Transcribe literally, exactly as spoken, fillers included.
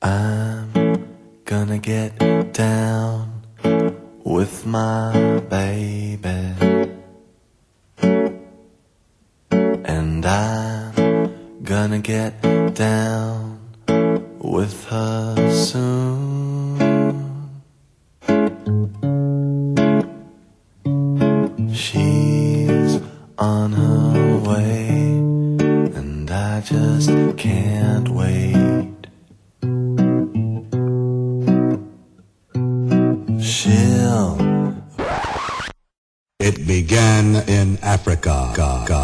I'm gonna get down with my baby, and I'm gonna get down with her soon. She's on her way, and I just can't wait. She'll It began in Africa.